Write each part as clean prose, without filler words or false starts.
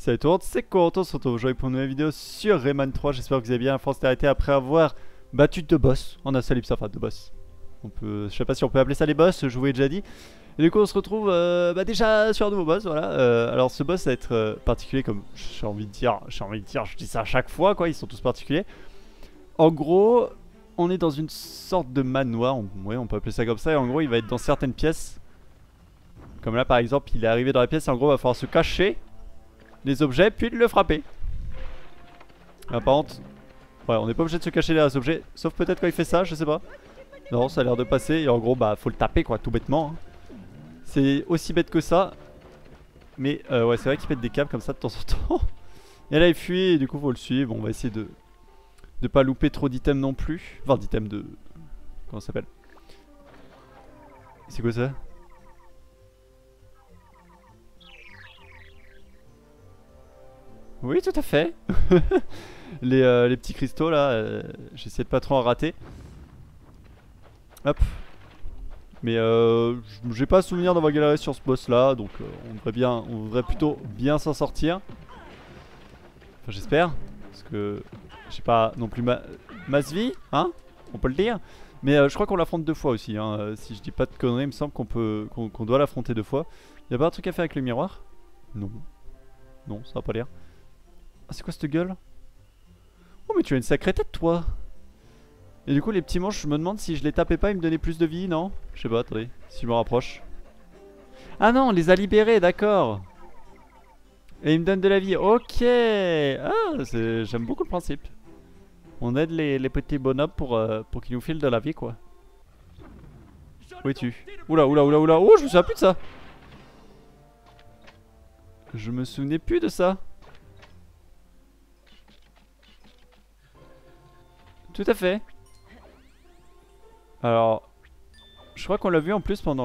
Salut tout le monde, c'est Corentin, on se retrouve aujourd'hui pour une nouvelle vidéo sur Rayman 3. J'espère que vous avez bien. La France s'est arrêtée après avoir battu deux boss en un seul ellipse, enfin deux boss. On peut, je sais pas si on peut appeler ça les boss, je vous l'ai déjà dit. Et du coup on se retrouve déjà sur un nouveau boss, voilà. Alors ce boss va être particulier comme j'ai envie de dire, je dis ça à chaque fois quoi, ils sont tous particuliers. En gros, on est dans une sorte de manoir, ouais on peut appeler ça comme ça, et en gros il va être dans certaines pièces. Comme là par exemple, il est arrivé dans la pièce et en gros il va falloir se cacher les objets puis de le frapper. Par contre, ouais, on n'est pas obligé de se cacher derrière les objets, sauf peut-être quand il fait ça, je sais pas. Non, ça a l'air de passer et en gros, bah faut le taper quoi, tout bêtement. Hein. C'est aussi bête que ça. Mais ouais, c'est vrai qu'il pète des câbles comme ça de temps en temps. Et là, il fuit et du coup, faut le suivre. On va essayer de pas louper trop d'items non plus. Enfin, d'items de. Comment ça s'appelle? C'est quoi ça? Oui, tout à fait. Les petits cristaux là, j'essaie de pas trop en rater. Hop. Mais j'ai pas souvenir d'avoir galéré sur ce boss là, donc on devrait plutôt bien s'en sortir. Enfin j'espère, parce que j'ai pas non plus masse vie, hein, on peut le dire. Mais je crois qu'on l'affronte deux fois aussi, hein. Si je dis pas de conneries, il me semble qu'on doit l'affronter deux fois. Y'a pas un truc à faire avec le miroir? Non. Non, ça va pas l'air. Ah c'est quoi cette gueule? Oh mais tu as une sacrée tête toi. Et du coup les petits manches, je me demande si je les tapais pas, ils me donnaient plus de vie, non? Je sais pas, attendez, si je me rapproche. Ah non, on les a libérés, d'accord. Et ils me donnent de la vie, ok. Ah, j'aime beaucoup le principe. On aide les petits bonhommes pour qu'ils nous filent de la vie, quoi. Où es-tu? Oula, oula, oula, oula. Oh, je me souviens plus de ça. Je me souvenais plus de ça. Tout à fait. Alors, je crois qu'on l'a vu en plus pendant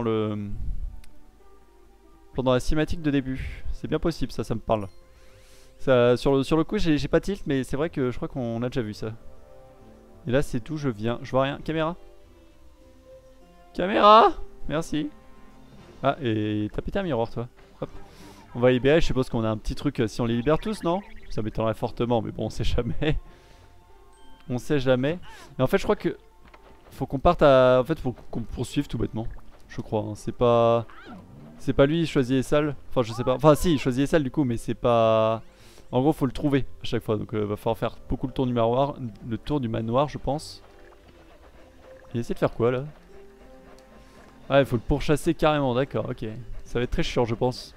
la cinématique de début. C'est bien possible, ça me parle. Ça, sur le coup, j'ai pas tilt, mais c'est vrai que je crois qu'on a déjà vu ça. Et là, c'est tout, je vois rien. Caméra. Caméra. Merci. Ah, et t'as pété un miroir, toi. Hop. On va libérer, je suppose qu'on a un petit truc si on les libère tous, non? Ça m'étonnerait fortement, mais bon, on sait jamais. On sait jamais. Et en fait, je crois que faut qu'on parte à... En fait, faut qu'on poursuive tout bêtement. Je crois, hein. C'est pas lui qui choisit les salles. Enfin, je sais pas. Enfin, si, il choisit les salles du coup, mais c'est pas... En gros, faut le trouver à chaque fois. Donc, va falloir faire beaucoup le tour du manoir, je pense. Il essaie de faire quoi là? Ah, il faut le pourchasser carrément, d'accord, ok. Ça va être très chiant, je pense.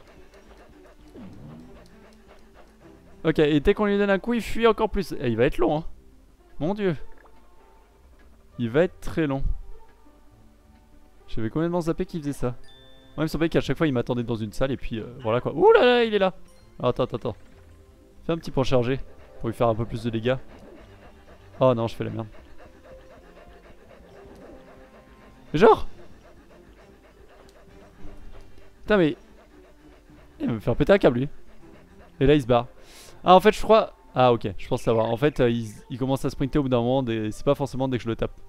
Ok, et dès qu'on lui donne un coup, il fuit encore plus. Et il va être long, hein. Mon dieu. Il va être très long. J'avais complètement zappé qu'il faisait ça. Moi, il me semblait qu'à chaque fois, il m'attendait dans une salle et puis voilà quoi. Ouh là là, il est là. Attends. Fais un petit point chargé pour lui faire un peu plus de dégâts. Oh non, je fais la merde. Genre. Putain mais... Il va me faire péter un câble lui. Et là il se barre. Ah en fait je crois... Ah ok, je pense savoir. En fait il commence à sprinter au bout d'un moment et c'est pas forcément dès que je le tape.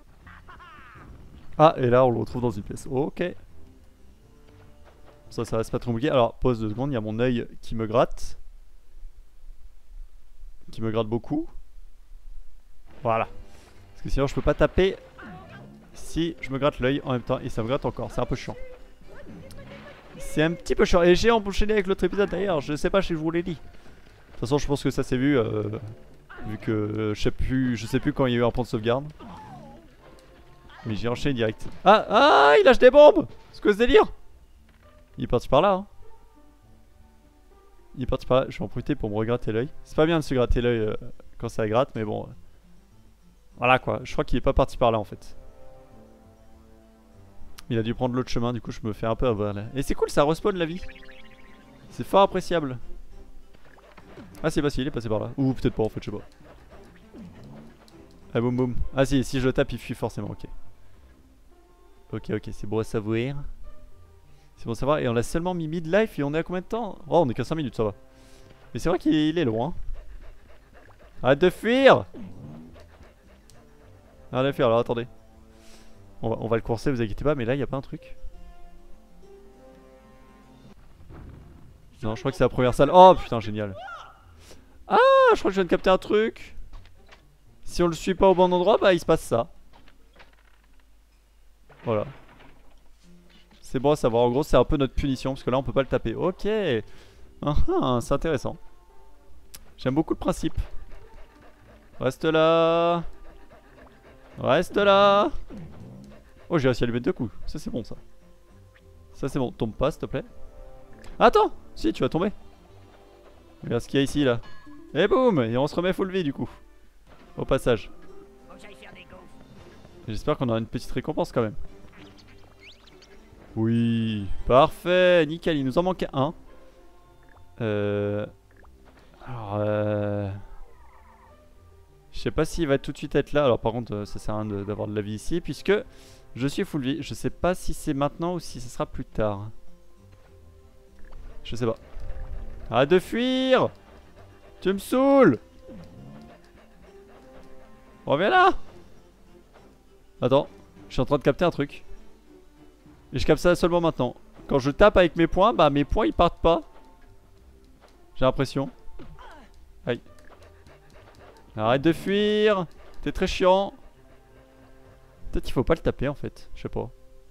Ah et là on le retrouve dans une pièce. Ok. Ça reste pas trop compliqué. Alors pause 2 secondes, il y a mon œil qui me gratte. Qui me gratte beaucoup. Voilà. Parce que sinon je peux pas taper si je me gratte l'œil en même temps. Et ça me gratte encore, c'est un peu chiant. C'est un petit peu chiant. Et j'ai enchaîné avec l'autre épisode d'ailleurs, je sais pas si je vous l'ai dit. De toute façon je pense que ça s'est vu vu que je sais plus quand il y a eu un point de sauvegarde. Mais j'ai enchaîné direct. Ah il lâche des bombes. C'est quoi ce délire? Il est parti par là hein. Il est parti par là, je vais en profiter pour me regratter l'œil. C'est pas bien de se gratter l'œil quand ça gratte mais bon. Voilà quoi, je crois qu'il est pas parti par là en fait. Il a dû prendre l'autre chemin, du coup je me fais un peu avoir là. Et c'est cool, ça respawn la vie. C'est fort appréciable. Ah c'est facile, il est passé par là. Ou peut-être pas en fait, je sais pas. Ah boum boum. Ah si je le tape il fuit forcément, ok. Ok, c'est bon à savoir. C'est bon à savoir, et on l'a seulement mis mid-life et on est à combien de temps? Oh on est qu'à 5 minutes, ça va. Mais c'est vrai qu'il est loin. Arrête de fuir. Arrête de fuir, alors attendez. On va le courser, vous inquiétez pas, mais là il y a pas un truc. Non, je crois que c'est la première salle. Oh putain, génial. Ah, je crois que je viens de capter un truc. Si on le suit pas au bon endroit, bah il se passe ça. Voilà. C'est bon à savoir. En gros, c'est un peu notre punition parce que là, on peut pas le taper. Ok. C'est intéressant. J'aime beaucoup le principe. Reste là. Reste là. Oh, j'ai réussi à lui mettre 2 coups. Ça, c'est bon, ça. Ça, c'est bon. Tombe pas, s'il te plaît. Attends. Si, tu vas tomber. Regarde ce qu'il y a ici, là. Et boum. Et on se remet full vie, du coup. Au passage. J'espère qu'on aura une petite récompense, quand même. Oui. Parfait. Nickel. Il nous en manquait un. Alors, je sais pas s'il va tout de suite être là. Alors par contre ça sert à rien d'avoir de la vie ici puisque je suis full vie. Je sais pas si c'est maintenant ou si ce sera plus tard. Je sais pas. Arrête de fuir. Tu me saoules. Reviens là. Attends, je suis en train de capter un truc. Et je capte ça seulement maintenant. Quand je tape avec mes poings, bah mes poings ils partent pas. J'ai l'impression. Aïe. Arrête de fuir. T'es très chiant. Peut-être qu'il faut pas le taper en fait. Je sais pas.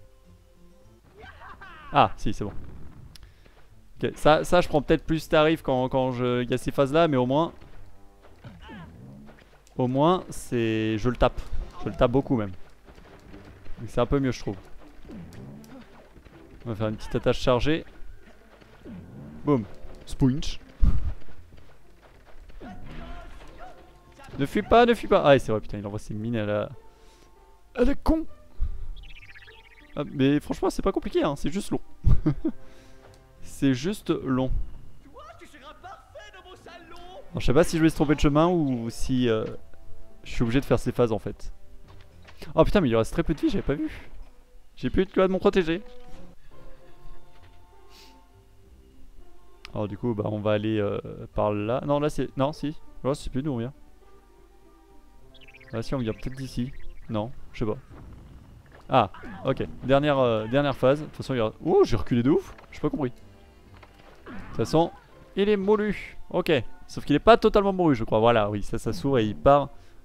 Ah si, c'est bon. Ok, ça je prends peut-être plus tarif quand il y a ces phases là. Mais au moins c'est... Je le tape. Je le tape beaucoup même. C'est un peu mieux je trouve. On va faire une petite attache chargée. Boum. Spoinch. Ne fuis pas, ne fuis pas. Ah c'est vrai, putain, il envoie ses mines, elle est con. Ah, mais franchement, c'est pas compliqué, hein, c'est juste long. C'est juste long. Alors, je sais pas si je vais se tromper de chemin ou si je suis obligé de faire ces phases en fait. Oh putain, mais il reste très peu de vie, j'avais pas vu. J'ai plus de quoi de mon protégé. Alors du coup, bah on va aller par là. Non, là c'est... Non, si. Oh, c'est plus d'où on vient. Ah si, on vient peut-être d'ici. Non, je sais pas. Ah, ok. Dernière phase. De toute façon, il y aura... Oh, j'ai reculé de ouf. J'ai pas compris. De toute façon, il est moulu. Ok. Sauf qu'il est pas totalement moulu, je crois. Voilà, oui, ça s'ouvre et il part.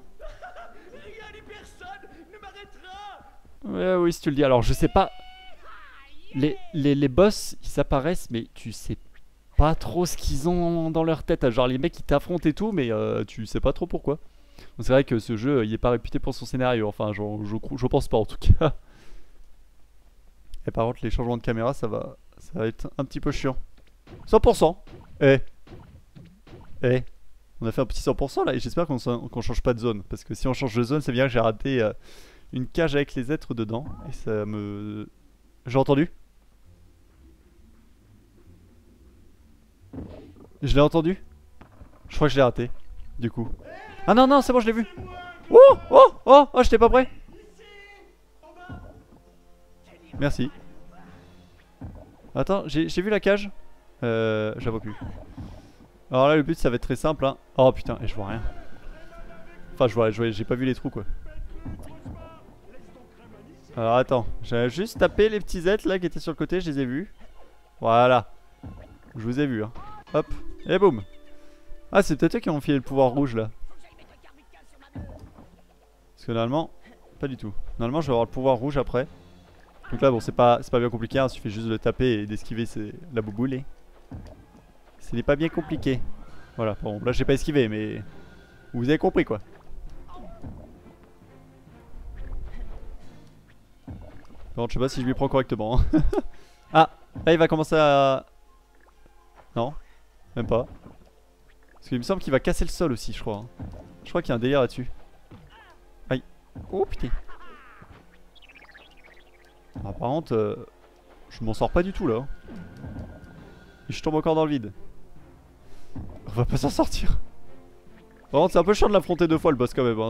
Ouais, oui, si tu le dis. Alors, je sais pas. Les boss, ils apparaissent, mais tu sais pas trop ce qu'ils ont dans leur tête. Genre, les mecs, ils t'affrontent et tout, mais tu sais pas trop pourquoi. C'est vrai que ce jeu il est pas réputé pour son scénario, enfin je pense pas en tout cas. Et par contre les changements de caméra ça va être un petit peu chiant. 100%. On a fait un petit 100% là et j'espère qu'on change pas de zone. Parce que si on change de zone ça veut dire que j'ai raté une cage avec les êtres dedans. Et ça me... J'ai entendu. Je l'ai entendu. Je crois que je l'ai raté. Du coup. Ah non, non, c'est bon, je l'ai vu. Oh, j'étais pas prêt. Merci. Attends, j'ai vu la cage. Je la vois plus. Alors là, le but, ça va être très simple. Hein. Oh putain, et je vois rien. Enfin, j'ai pas vu les trous quoi. Alors attends, j'ai juste tapé les petits êtres là qui étaient sur le côté, je les ai vus. Voilà. Je vous ai vu. Hein. Hop, et boum. Ah, c'est peut-être eux qui ont filé le pouvoir rouge là. Parce que normalement, pas du tout. Normalement, je vais avoir le pouvoir rouge après. Donc là, bon, c'est pas bien compliqué. Hein, il suffit juste de le taper et d'esquiver la bouboule. Ce n'est pas bien compliqué. Voilà, bon, là, j'ai pas esquivé, mais vous avez compris quoi. Bon, je sais pas si je m'y prends correctement. Hein. Ah, là, il va commencer à... Non, même pas. Parce qu'il me semble qu'il va casser le sol aussi, je crois. Hein. Je crois qu'il y a un délire là-dessus. Aïe. Oh putain. Ah, par contre, je m'en sors pas du tout là. Et je tombe encore dans le vide. On va pas s'en sortir. Par contre, c'est un peu chiant de l'affronter 2 fois le boss quand même. Hein.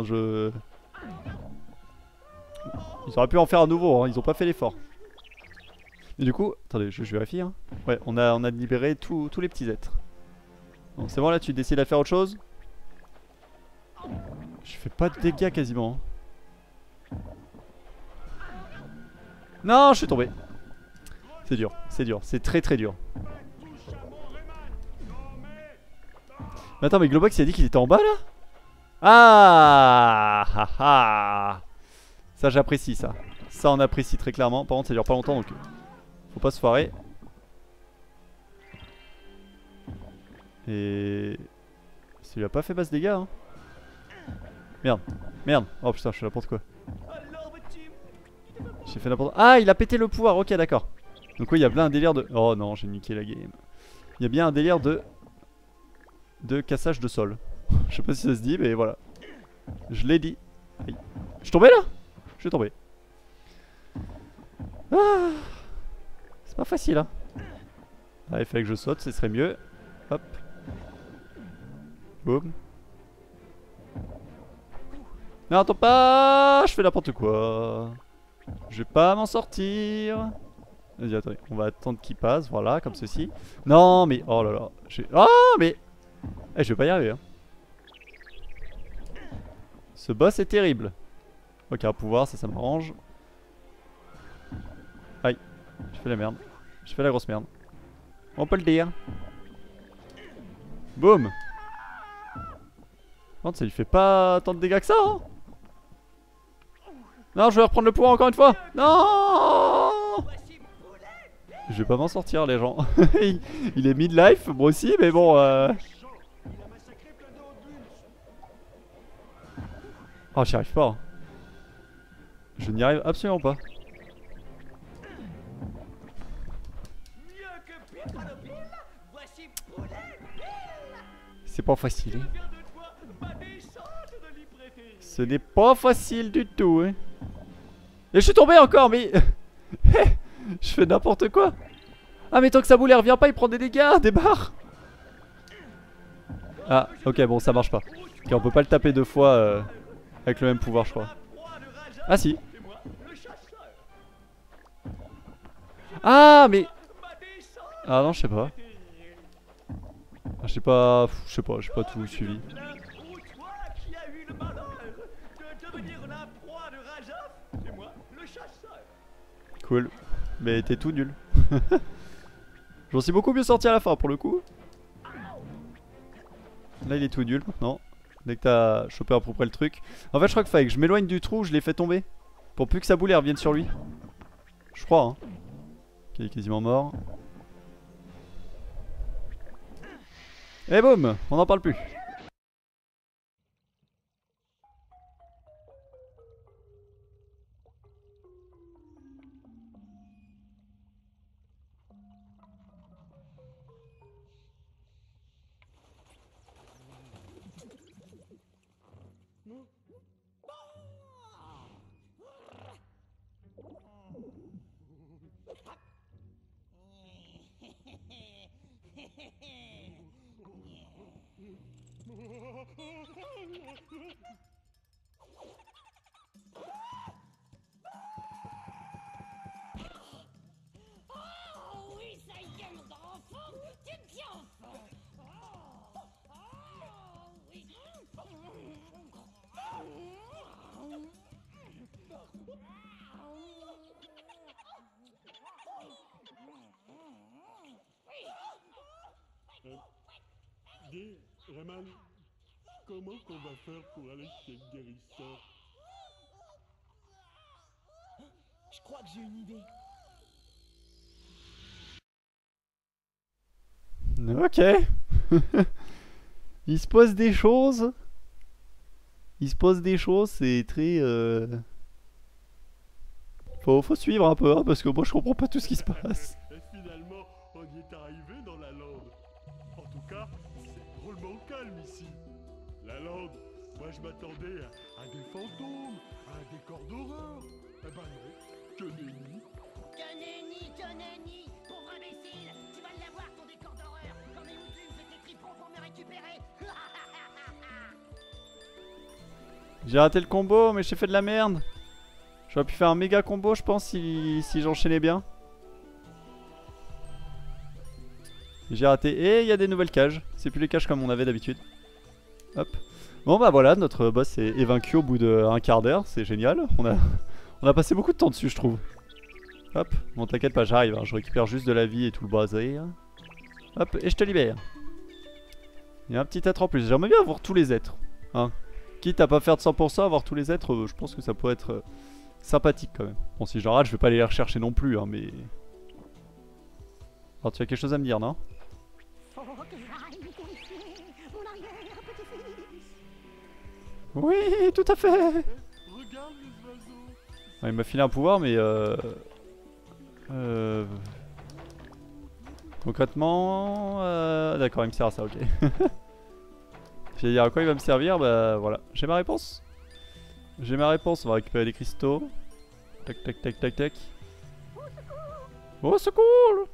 Ils auraient pu en faire un nouveau, hein. Ils ont pas fait l'effort. Et du coup, attendez, je vérifie. Hein. Ouais, on a libéré tous les petits êtres. Donc c'est bon là, tu décides à faire autre chose. Je fais pas de dégâts quasiment. Non, je suis tombé. C'est dur, c'est très dur. Mais attends, mais Globox il a dit qu'il était en bas là? Ah, ah, ah. Ça j'apprécie ça. Ça on apprécie très clairement. Par contre ça dure pas longtemps donc faut pas se foirer. Et... ça lui a pas fait basse dégâts hein. Merde, merde. Oh putain je fais n'importe quoi. J'ai fait n'importe quoi. Ah il a pété le pouvoir, ok d'accord. Donc oui il y a bien un délire de... oh non j'ai niqué la game. Il y a bien un délire de cassage de sol. Je sais pas si ça se dit mais voilà. Je l'ai dit. Aïe. Je suis tombé là? Je suis tombé. Ah, c'est pas facile hein. Ah, il fallait que je saute, ce serait mieux. Hop. Boum. Non attends pas. Je fais n'importe quoi. Je vais pas m'en sortir. Vas-y attendez, on va attendre qu'il passe, voilà, comme ceci. Non mais, oh là là. Oh mais eh, je vais pas y arriver hein. Ce boss est terrible. Ok, un pouvoir, ça m'arrange. Aïe, je fais la merde. Je fais la grosse merde. On peut le dire. Boum. Non, ça lui fait pas tant de dégâts que ça hein. Non, je vais reprendre le pouvoir encore une fois. Non. Je vais pas m'en sortir les gens. Il est mid-life, moi aussi, mais bon oh j'y arrive pas. Je n'y arrive absolument pas. C'est pas facile hein. Ce n'est pas facile du tout hein. Et je suis tombé encore mais je fais n'importe quoi. Ah mais tant que sa boule elle revient pas il prend des dégâts, des barres. Ah ok bon ça marche pas. Ok on peut pas le taper deux fois avec le même pouvoir je crois. Ah si. Ah mais... ah non je sais pas. Ah, je sais pas, j'ai pas tout suivi. Cool. Mais t'es tout nul. J'en suis beaucoup mieux sorti à la fin pour le coup. Là il est tout nul maintenant. Dès que t'as chopé à peu près le truc. En fait je crois qu'il fallait que je m'éloigne du trou, je l'ai fait tomber. Pour plus que sa boule elle revienne sur lui. Je crois hein. Ok, il est quasiment mort. Et boum, on n'en parle plus. Oh oui, ça y est, mon grand enfant, tu es bien enfant. Oui. Dis, Rayman, comment qu'on va faire pour aller chez le guérisseur? Je crois que j'ai une idée. Ok. Il se passe des choses. Il se passe des choses, c'est très... Faut suivre un peu, hein, parce que moi je comprends pas tout ce qui se passe. Et finalement, on y est arrivé dans la lande. En tout cas, c'est drôlement calme ici. La lande, moi je m'attendais à des fantômes, à un décor d'horreur. Eh ben non, que nenni. Que nenni, pauvre imbécile. Tu vas l'avoir ton décor d'horreur. Quand mes moutons étaient triperont pour me récupérer. J'ai raté le combo, mais j'ai fait de la merde. J'aurais pu faire un méga combo, je pense, si j'enchaînais bien. J'ai raté. Et il y a des nouvelles cages. C'est plus les cages comme on avait d'habitude. Hop. Bon bah voilà, notre boss est vaincu au bout d'un quart d'heure. C'est génial. On a passé beaucoup de temps dessus, je trouve. Hop. Bon, t'inquiète pas, j'arrive. Hein. Je récupère juste de la vie et tout le bazar. Hop, et je te libère. Il y a un petit être en plus. J'aimerais bien avoir tous les êtres. Hein. Quitte à pas faire de 100%, avoir tous les êtres, je pense que ça pourrait être sympathique quand même. Bon, si j'en rate, je vais pas aller les rechercher non plus, hein, mais... Alors, tu as quelque chose à me dire, non? Faut que j'aille lui confier mon arrière-petit-fils. Oui, tout à fait. Regarde les oiseaux. Il m'a filé un pouvoir, mais concrètement... D'accord, il me sert à ça, ok. J'allais dire à quoi il va me servir, bah voilà. J'ai ma réponse. J'ai ma réponse, on va récupérer les cristaux. Tac, tac, tac, tac, tac. Oh, c'est cool.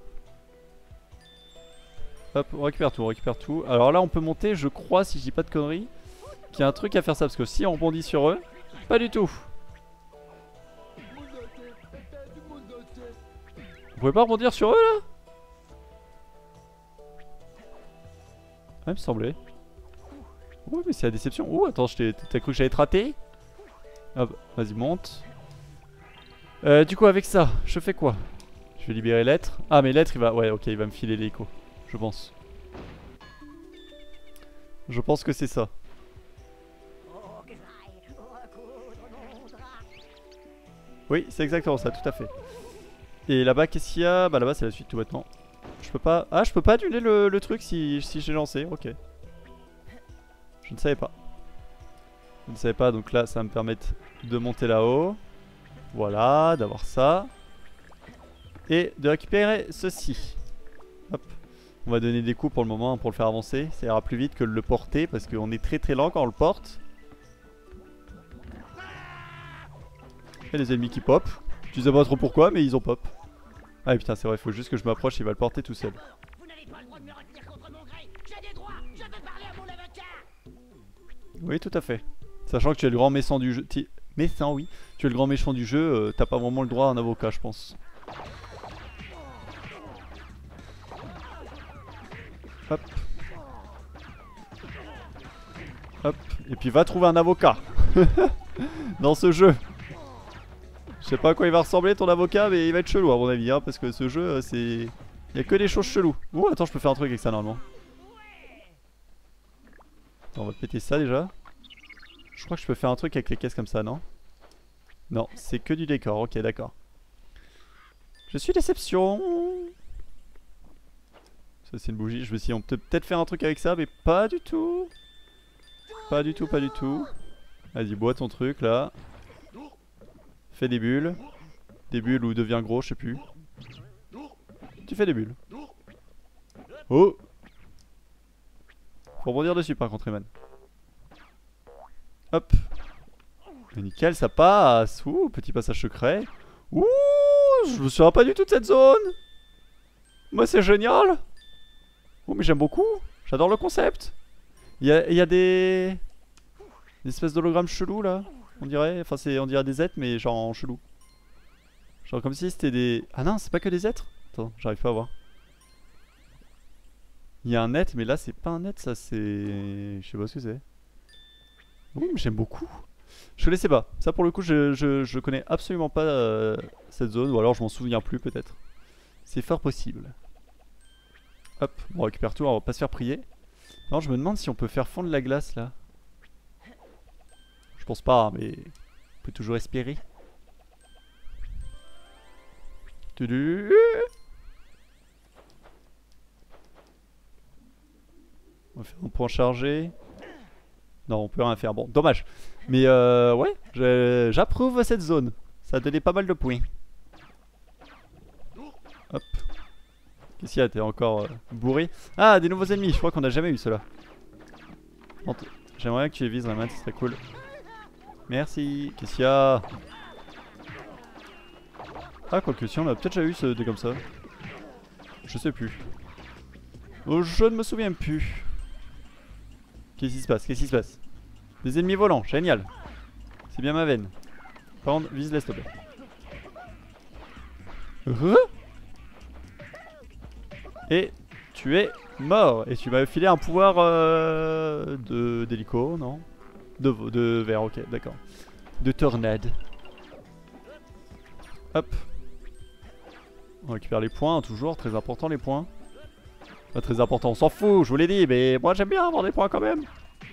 Hop, on récupère tout, on récupère tout. Alors là, on peut monter, je crois, si je dis pas de conneries, qu'il y a un truc à faire ça, parce que si on rebondit sur eux, pas du tout. Vous pouvez pas rebondir sur eux, là? Ah, il me semblait. Ouais, mais c'est la déception. Oh, attends, t'as cru que j'allais te rater? Hop, vas-y, monte. Du coup, avec ça, je fais quoi? Je vais libérer l'être. Ah, mais l'être, il va... Ouais, ok, il va me filer l'écho. Je pense. Je pense que c'est ça. Faut que j'aille recoudre mon drap. Oui, c'est exactement ça, tout à fait. Et là-bas, qu'est-ce qu'il y a? Bah là-bas, c'est la suite, tout bêtement. Je peux pas... Ah, je peux pas annuler le truc si j'ai lancé, ok. Je ne savais pas. Je ne savais pas, donc là, ça va me permettre de monter là-haut. Voilà, d'avoir ça. Et de récupérer ceci. Hop. On va donner des coups pour le moment pour le faire avancer. Ça ira plus vite que de le porter parce qu'on est très très lent quand on le porte. Et les ennemis qui pop. Je sais pas trop pourquoi, mais ils ont pop. Ah putain, c'est vrai, il faut juste que je m'approche, il va le porter tout seul. Vous n'avez pas le droit de me retenir contre mon gré. J'ai des droits. Je veux parler à mon avocat. Oui, tout à fait. Sachant que tu es le grand méchant du jeu. Méchant, oui. Tu es le grand méchant du jeu, t'as pas vraiment le droit à un avocat, je pense. Hop. Hop. Et puis va trouver un avocat. Dans ce jeu. Je sais pas à quoi il va ressembler ton avocat, mais il va être chelou à mon avis, hein, parce que ce jeu, c'est... Il y a que des choses cheloues. Ouh, attends, je peux faire un truc avec ça normalement. Attends, on va péter ça déjà. Je crois que je peux faire un truc avec les caisses comme ça, non? Non, c'est que du décor, ok, d'accord. Je suis déception. Ça c'est une bougie, je me suis dit on peut peut-être faire un truc avec ça, mais pas du tout. Pas du tout, pas du tout. Vas-y, bois ton truc là. Fais des bulles. Des bulles ou deviens gros, je sais plus. Tu fais des bulles. Oh! Faut rebondir dessus par contre, Eman. Hop. Mais nickel, ça passe. Ouh, petit passage secret. Ouh, je me souviens pas du tout de cette zone. Moi, c'est génial. Oh, mais j'aime beaucoup. J'adore le concept. Il y a des espèces d'hologrammes chelous là. On dirait, enfin on dirait des êtres mais genre en chelou. Genre comme si c'était des... Ah non, c'est pas que des êtres. Attends, j'arrive pas à voir. Il y a un être mais là c'est pas un être, ça c'est... Je sais pas ce que c'est. Ouh, mais j'aime beaucoup. Je connaissais pas. Ça pour le coup je connais absolument pas cette zone. Ou alors je m'en souviens plus peut-être. C'est fort possible. Hop, on récupère tout, on va pas se faire prier. Non, je me demande si on peut faire fondre la glace là. Je pense pas, mais on peut toujours espérer. Tudu. On va faire un point chargé. Non, on peut rien faire. Bon, dommage. Mais ouais, j'approuve cette zone. Ça a donné pas mal de points. Hop. Qu'est-ce qu'il y a? T'es encore bourré? Ah, des nouveaux ennemis. Je crois qu'on a jamais eu cela. J'aimerais que tu les vises, Rayman, ce serait cool. Merci. Qu'est-ce qu'il y a? Ah, quoique si, on a peut-être déjà eu des comme ça. Je sais plus. Oh, je ne me souviens plus. Qu'est-ce qui se passe? Qu'est-ce qui se passe? Des ennemis volants, génial. C'est bien ma veine. Par contre, vise-les s'il te plaît. Et tu es mort. Et tu m'as filé un pouvoir d'hélico, non? De verre, ok, d'accord. De tornade. Hop. On récupère les points, toujours, très important les points. Pas très important, on s'en fout, je vous l'ai dit, mais moi j'aime bien avoir des points quand même.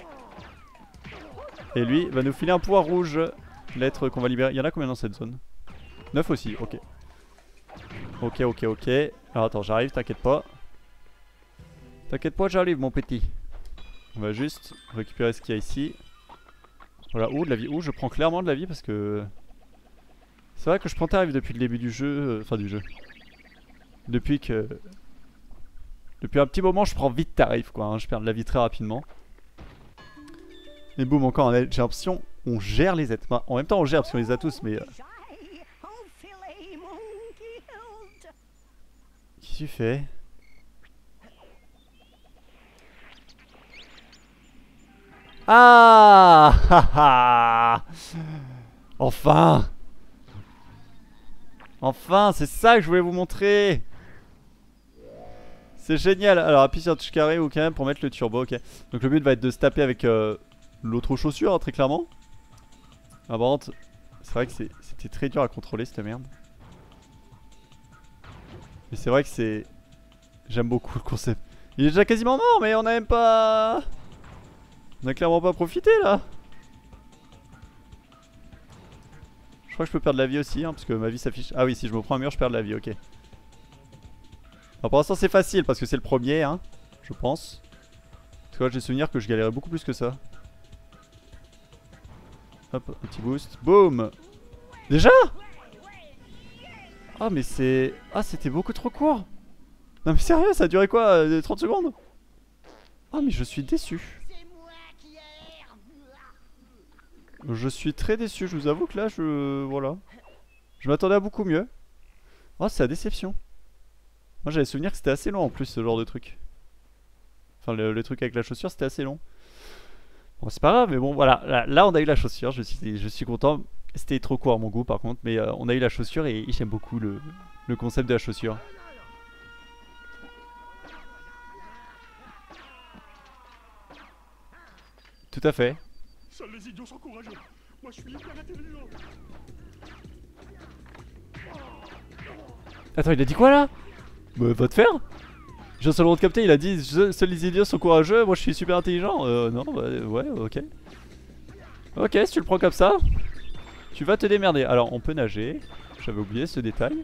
Et lui va nous filer un pouvoir rouge. L'être qu'on va libérer. Il y en a combien dans cette zone? 9 aussi, ok. Ok. Alors attends, j'arrive, t'inquiète pas. T'inquiète pas, j'arrive mon petit. On va juste récupérer ce qu'il y a ici. Voilà, de la vie. Je prends clairement de la vie parce que... C'est vrai que je prends tarif depuis le début du jeu. Enfin du jeu. Depuis un petit moment je prends vite tarif quoi, hein. Je perds de la vie très rapidement. Et boum, encore j'ai l'impression on gère les êtres. Enfin, en même temps on gère parce qu'on les a tous mais... Qu'est-ce que tu fais? Ah Enfin c'est ça que je voulais vous montrer. C'est génial. Alors appuie sur touche carré ou quand même pour mettre le turbo, ok. Donc le but va être de se taper avec l'autre chaussure, hein, très clairement. Ah par contre, c'est vrai que c'était très dur à contrôler cette merde. Mais c'est vrai que c'est... J'aime beaucoup le concept. Il est déjà quasiment mort mais on a même pas... On a clairement pas profité là. Je crois que je peux perdre la vie aussi hein, parce que ma vie s'affiche. Ah oui, si je me prends un mur je perds de la vie, ok. Alors pour l'instant c'est facile parce que c'est le premier hein, je pense. Parce que là j'ai souvenir que je galérais beaucoup plus que ça. Hop, un petit boost. Boum. Déjà? Ah mais c'est... Ah c'était beaucoup trop court. Non mais sérieux, ça a duré quoi 30 secondes? Ah mais je suis déçu. Je suis très déçu, je vous avoue que là voilà. Je m'attendais à beaucoup mieux. Oh c'est la déception. Moi j'avais souvenir que c'était assez long en plus ce genre de truc. Enfin le truc avec la chaussure c'était assez long. Bon c'est pas grave mais bon voilà. Là on a eu la chaussure, je suis content. C'était trop court à mon goût par contre. Mais on a eu la chaussure et j'aime beaucoup le concept de la chaussure. Tout à fait. Seuls les idiots sont courageux. Moi je suis hyper intelligent. Attends il a dit quoi là? Bah va te faire. J'ai seulement de capter, il a dit seuls les idiots sont courageux, moi je suis super intelligent. Non, bah, ouais, ok. Ok, si tu le prends comme ça, tu vas te démerder. Alors on peut nager, j'avais oublié ce détail.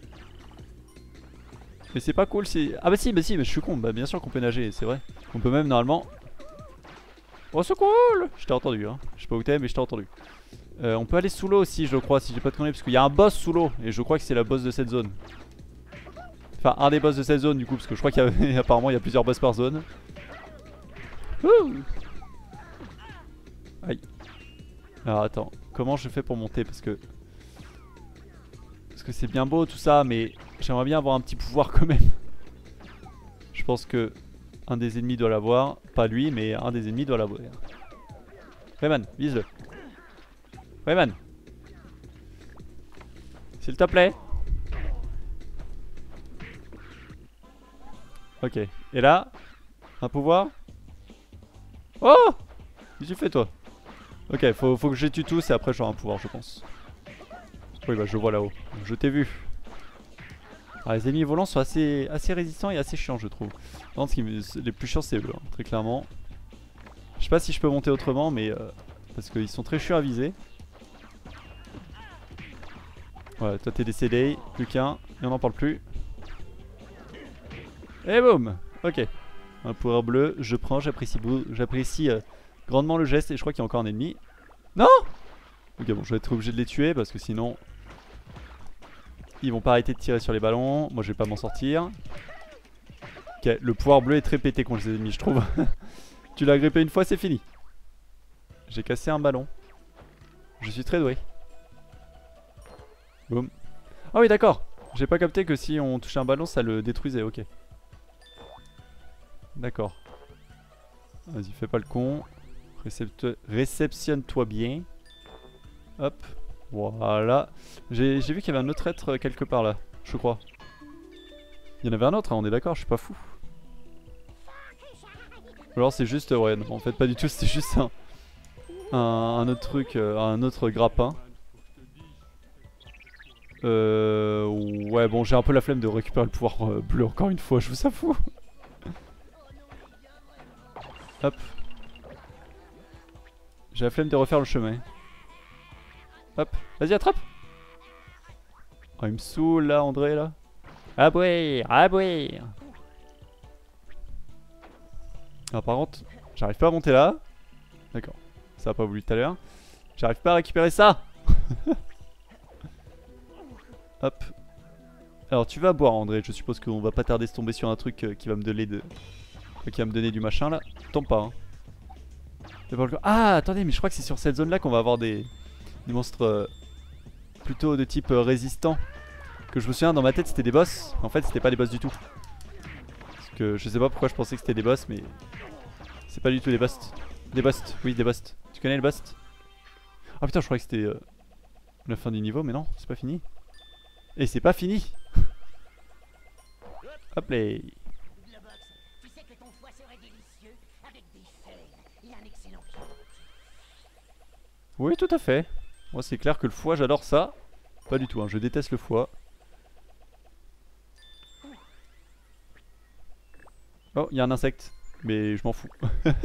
Mais c'est pas cool si... Ah bah si, mais je suis con, bah bien sûr qu'on peut nager, c'est vrai. On peut même normalement... Oh c'est cool. Je t'ai entendu hein, je sais pas où t'es mais je t'ai entendu. On peut aller sous l'eau aussi je crois, si j'ai pas de conneries, parce qu'il y a un boss sous l'eau. Et je crois que c'est la boss de cette zone. Enfin un des boss de cette zone du coup, parce que je crois qu'apparemment il y a plusieurs boss par zone. Ouh. Aïe. Alors attends, comment je fais pour monter? Parce que c'est bien beau tout ça, mais j'aimerais bien avoir un petit pouvoir quand même. Je pense que un des ennemis doit l'avoir. Pas lui, mais un des ennemis doit l'avoir. Rayman, vise-le. Rayman, s'il te plaît. Ok, et là, un pouvoir. Oh! Qu'est-ce que tu fais toi? Ok, faut que je les tue tous et après j'aurai un pouvoir je pense. Oui bah je vois là-haut, je t'ai vu. Alors, les ennemis volants sont assez résistants et assez chiants je trouve. Non, les plus chiants c'est eux, hein, très clairement. Je sais pas si je peux monter autrement mais... parce qu'ils sont très chiants à viser. Ouais, toi t'es décédé, plus qu'un, et on n'en parle plus. Et boum. Ok. Un pouvoir bleu, je prends, j'apprécie grandement le geste et je crois qu'il y a encore un ennemi. Non! Ok bon, je vais être obligé de les tuer parce que sinon... Ils vont pas arrêter de tirer sur les ballons, moi je vais pas m'en sortir. Ok, le pouvoir bleu est très pété contre les ennemis je trouve. Tu l'as grippé une fois, c'est fini. J'ai cassé un ballon. Je suis très doué. Boum. Ah oui d'accord, j'ai pas capté que si on touchait un ballon ça le détruisait, ok. D'accord. Vas-y, fais pas le con. Réceptionne-toi bien. Hop. Voilà. J'ai vu qu'il y avait un autre être quelque part là, je crois. Il y en avait un autre, hein, on est d'accord, je suis pas fou. Ou alors c'est juste... Ouais, non, en fait pas du tout, c'était juste un autre truc, un autre grappin. Ouais, bon, j'ai un peu la flemme de récupérer le pouvoir bleu encore une fois, je vous avoue. Hop. J'ai la flemme de refaire le chemin. Hop, vas-y attrape. Oh, il me saoule là, André là. Abouir, abouir. Ah, par contre, j'arrive pas à monter là. D'accord, ça a pas voulu tout à l'heure. J'arrive pas à récupérer ça. Hop. Alors tu vas boire, André. Je suppose qu'on va pas tarder de tomber sur un truc qui va me donner qui va me donner du machin là. Tombe pas. Hein. Ah, attendez, mais je crois que c'est sur cette zone là qu'on va avoir des monstres plutôt de type résistant. Que je me souviens, dans ma tête c'était des boss. En fait, c'était pas des boss du tout. Parce que je sais pas pourquoi je pensais que c'était des boss, mais c'est pas du tout des boss. Des boss, oui, des boss. Tu connais les boss? Ah putain, je croyais que c'était la fin du niveau, mais non, c'est pas fini. Et c'est pas fini. Hop là. Globox, tu sais que ton foie serait délicieux avec des fèves. Il a un excellent pied. Oui, tout à fait. Moi, c'est clair que le foie, j'adore ça. Pas du tout, hein, je déteste le foie. Oh, il y a un insecte. Mais je m'en fous.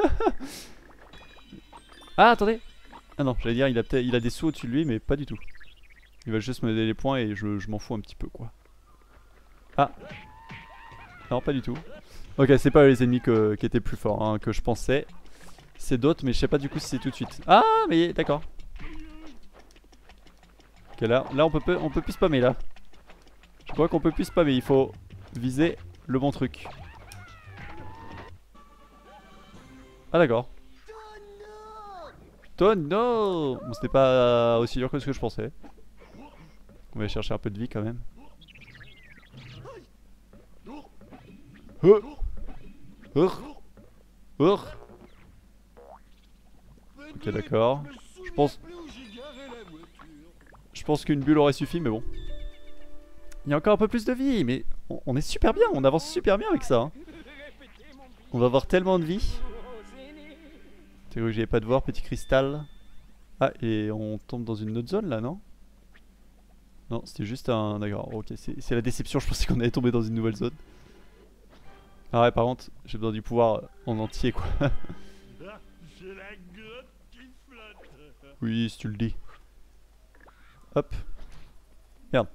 Ah, attendez. Ah non, j'allais dire, il a des sous au-dessus de lui, mais pas du tout. Il va juste me donner les points et je m'en fous un petit peu, quoi. Ah. Non, pas du tout. Ok, c'est pas les ennemis qui étaient plus forts hein, que je pensais. C'est d'autres, mais je sais pas du coup si c'est tout de suite. Ah, mais d'accord. Ok, là on peut plus spammer là. Je crois qu'on peut plus spammer, il faut viser le bon truc. Ah d'accord. Tonneau. Bon, c'était pas aussi dur que ce que je pensais. On va aller chercher un peu de vie quand même. Ok d'accord. Je pense qu'une bulle aurait suffi mais bon. Il y a encore un peu plus de vie mais on est super bien, on avance super bien avec ça hein. On va avoir tellement de vie. T'es cru que j'avais pas de voir petit cristal. Ah et on tombe dans une autre zone là non? Non c'était juste un... D'accord ok c'est la déception, je pensais qu'on allait tomber dans une nouvelle zone. Ah ouais par contre j'ai besoin du pouvoir en entier quoi. J'ai la grotte qui flotte. Oui si tu le dis. Hop. Merde.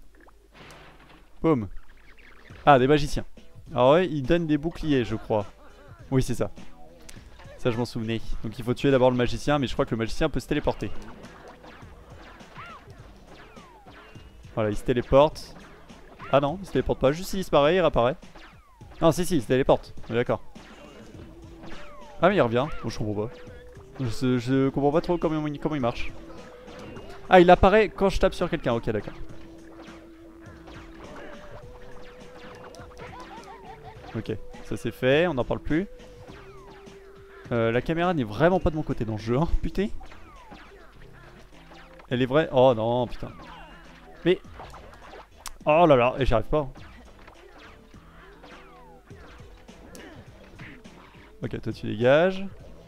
Boum. Ah des magiciens. Alors ouais ils donnent des boucliers je crois. Oui c'est ça. Ça je m'en souvenais. Donc il faut tuer d'abord le magicien mais je crois que le magicien peut se téléporter. Voilà il se téléporte. Ah non il se téléporte pas, juste il disparaît, il réapparaît. Non si il se téléporte, on est d'accord. Ah mais il revient, bon, je comprends pas. Je comprends pas trop comment il marche. Ah il apparaît quand je tape sur quelqu'un, ok d'accord. Ok, ça c'est fait, on n'en parle plus. La caméra n'est vraiment pas de mon côté dans le jeu, hein, putain. Elle est vraie. Oh non, putain. Mais. Oh là là, et j'y arrive pas. Ok, toi tu dégages.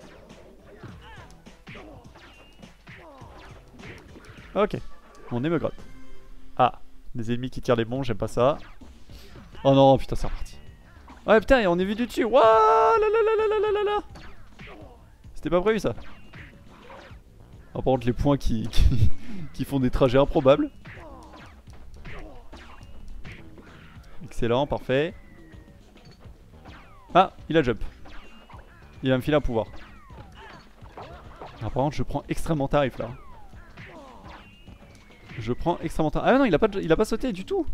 Ok, on est me grotte. Ah, des ennemis qui tirent les bombes, j'aime pas ça. Oh non, putain, c'est reparti. Ouais, putain, et on est vu du dessus. Wouah, là là là là là là là. C'était pas prévu ça. Oh, par contre, les points qui font des trajets improbables. Excellent, parfait. Ah, il a jump. Il va me filer un pouvoir. Alors, par contre, je prends extrêmement tarif là. Je prends extrêmement tarif. Ah non, il a pas sauté du tout.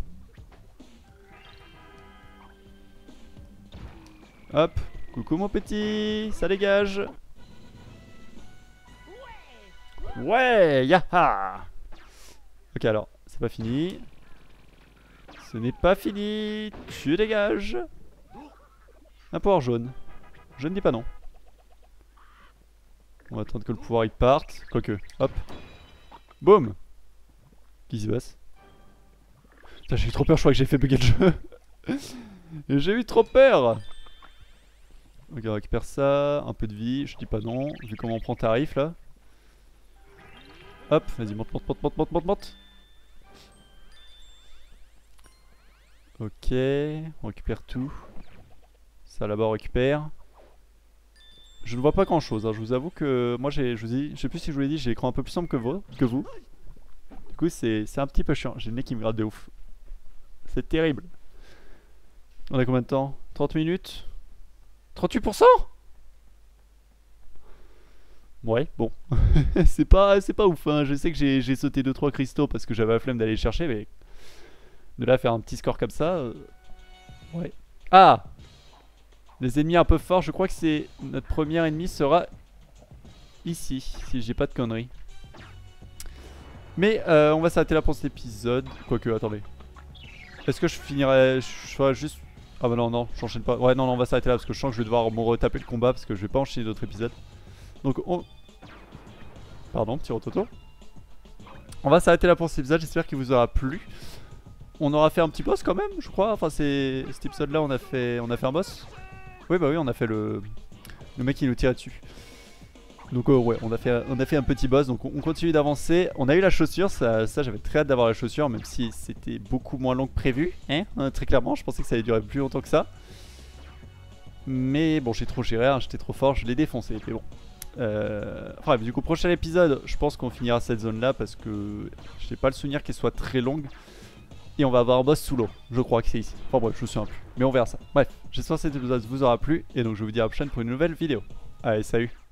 Hop, coucou mon petit, ça dégage. Ouais, yaha. Ok alors, c'est pas fini. Ce n'est pas fini, tu dégages. Un pouvoir jaune. Je ne dis pas non. On va attendre que le pouvoir il parte. Quoique, hop. Boum. Qu'est-ce qui se passe? Putain j'ai eu trop peur, je crois que j'ai fait bugger le jeu. J'ai eu trop peur. Ok on récupère ça, un peu de vie, je dis pas non, vu comment on prend tarif là. Hop, vas-y monte, monte, monte, monte, monte, monte, monte. Ok, on récupère tout. Ça là-bas on récupère. je ne vois pas grand chose, hein. Je vous avoue que moi je vous dis, je sais plus si je vous l'ai dit, j'ai l'écran un peu plus sombre que vous. Du coup c'est un petit peu chiant, j'ai le nez qui me gratte de ouf. C'est terrible. On a combien de temps? 30 minutes? 38%? Ouais, bon. c'est pas ouf, hein. Je sais que j'ai sauté 2-3 cristaux parce que j'avais la flemme d'aller les chercher, mais de là faire un petit score comme ça... Ouais. Ah! Les ennemis un peu forts, je crois que c'est... Notre premier ennemi sera ici, si j'ai pas de conneries. Mais on va s'arrêter là pour cet épisode. Quoique, attendez. Est-ce que je finirai... Je ferai juste... Ah bah non, non, j'enchaîne pas. Ouais, non, non, on va s'arrêter là parce que je sens que je vais devoir me retaper le combat parce que je vais pas enchaîner d'autres épisodes. Donc on... Pardon, petit rototo. On va s'arrêter là pour cet épisode, j'espère qu'il vous aura plu. On aura fait un petit boss quand même, je crois. Enfin, cet épisode là, on a fait un boss. Oui, bah oui, on a fait le mec qui nous tirait dessus. Donc ouais, on a fait un petit boss, donc on continue d'avancer. On a eu la chaussure, ça j'avais très hâte d'avoir la chaussure, même si c'était beaucoup moins long que prévu, hein, très clairement, je pensais que ça allait durer plus longtemps que ça. Mais bon, j'ai trop géré, hein, j'étais trop fort, je l'ai défoncé, mais bon. Enfin, du coup, prochain épisode, je pense qu'on finira cette zone là parce que j'ai pas le souvenir qu'elle soit très longue. Et on va avoir un boss sous l'eau, je crois que c'est ici. Enfin bref, je me souviens plus, mais on verra ça. Bref, j'espère que cet épisode vous aura plu, et donc je vous dis à la prochaine pour une nouvelle vidéo. Allez, salut!